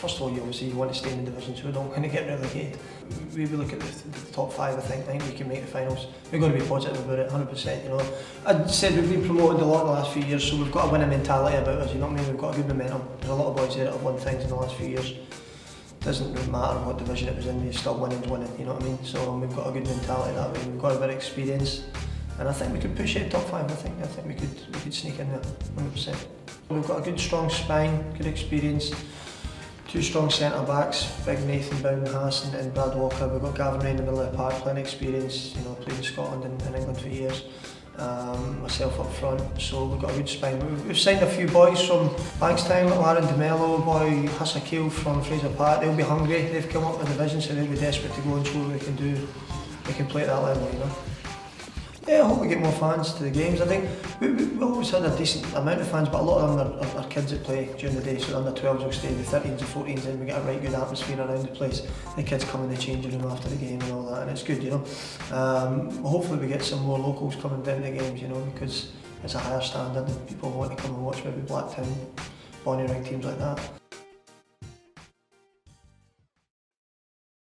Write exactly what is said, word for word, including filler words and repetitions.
first of all, you obviously you want to stay in the division, so we don't kind of get relegated. We look at the, the top five. I think I think we can make the finals. We've got to be positive about it, one hundred percent. You know, I said we've been promoted a lot in the last few years, so we've got a winning mentality about us. You know what I mean? We've got a good momentum. There's a lot of boys there that have won things in the last few years. Doesn't really matter what division it was in, you're still winning, winning. You know what I mean? So um, we've got a good mentality that way. We've got a bit of experience, and I think we could push it top five. I think I think we could we could sneak in there, one hundred percent. We've got a good strong spine, good experience. Two strong centre backs, big Nathan Bowden-Haas and, and Brad Walker. We've got Gavin Ray in the middle of the park, playing experience, you know, played in Scotland and, and England for years. Um, myself up front, so we've got a good spine. We've, we've signed a few boys from Bankstown, little Aaron DeMello, boy Hasakil from Fraser Park. They'll be hungry, they've come up in the division, so they'll be desperate to go and show what they can do. They can play at that level, you know. Yeah, I hope we get more fans to the games. I think we, we, we've always had a decent amount of fans, but a lot of them are, are, are kids that play during the day, so the under twelves will stay, the thirteens and fourteens, and we get a right good atmosphere around the place. The kids come in the changing room after the game and all that, and it's good, you know. Um, hopefully we get some more locals coming down to the games, you know, because it's a higher standard and people want to come and watch maybe Blacktown, Bonnyrigg, teams like that.